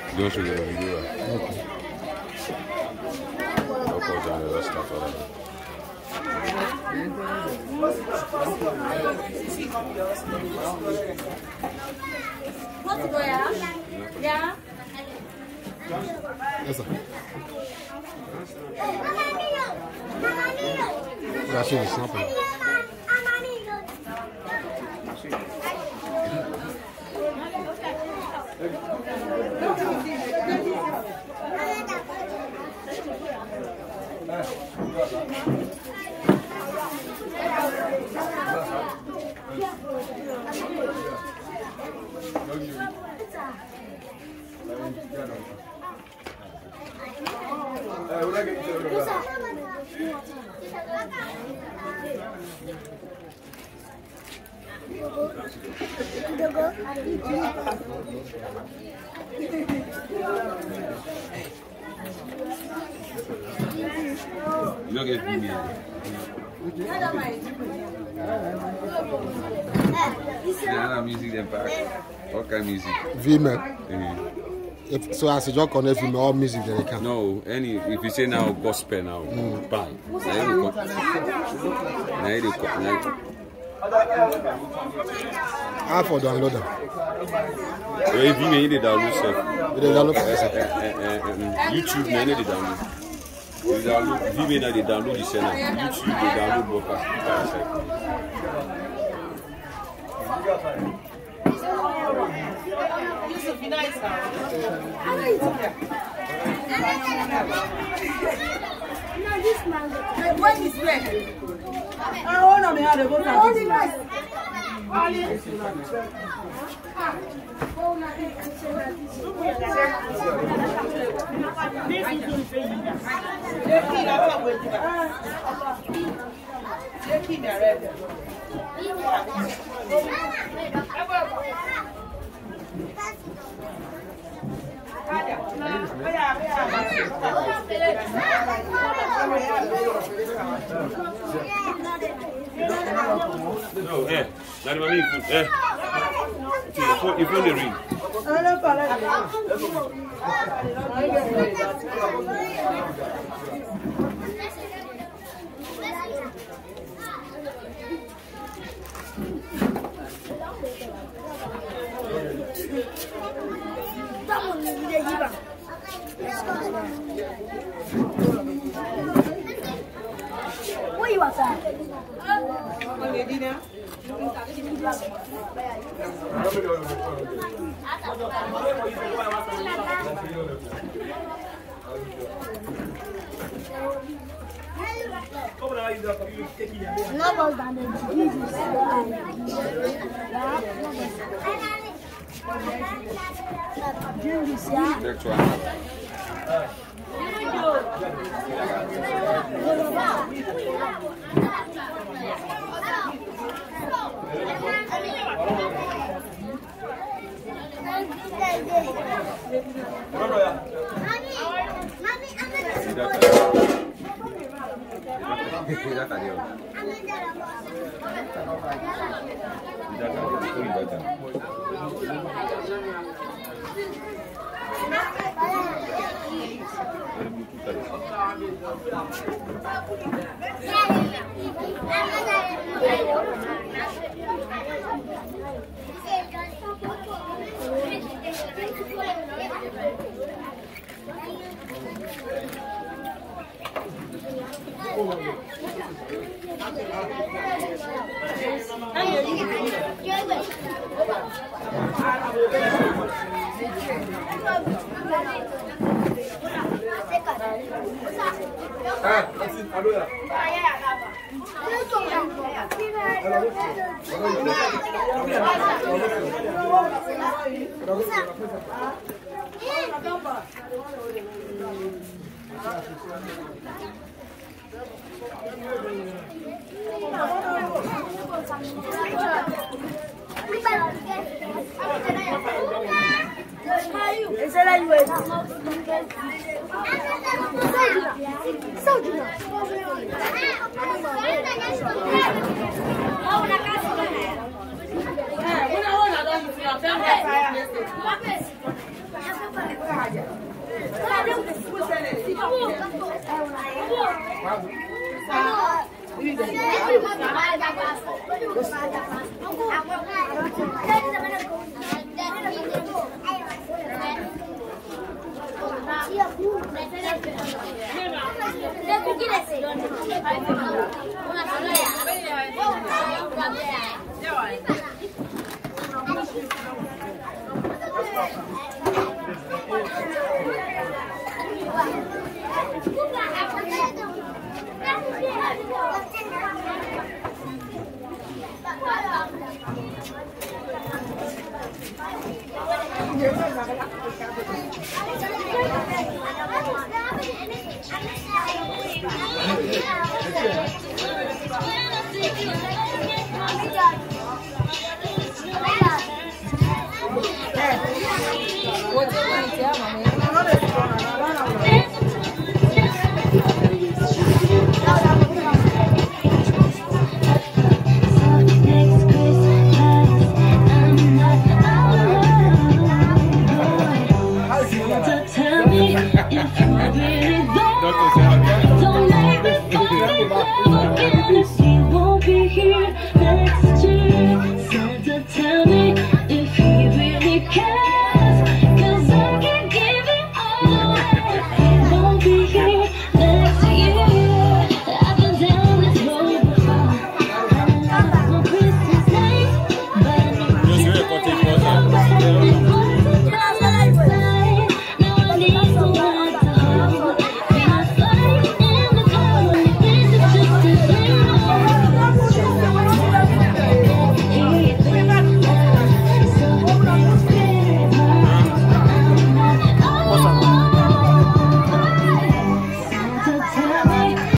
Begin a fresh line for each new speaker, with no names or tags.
Don't show you the video.
Okay.
Yeah.
Yes, sir. Rashid is snapping.
You don't get video. Yeah, music them back. What kind of music?
Vmail. So as you just connect with all music that they can.
No, any if you say now gospel now, bang.
How for download them?
Well, if you need to download stuff, YouTube, you need to download. You download, if you need to download the channel, YouTube, you download broadcast.
What is that? I want to be able to go.
No, not even me. If you the ring.
What you want that? No more than the Jesus.
Next one.
Tell me if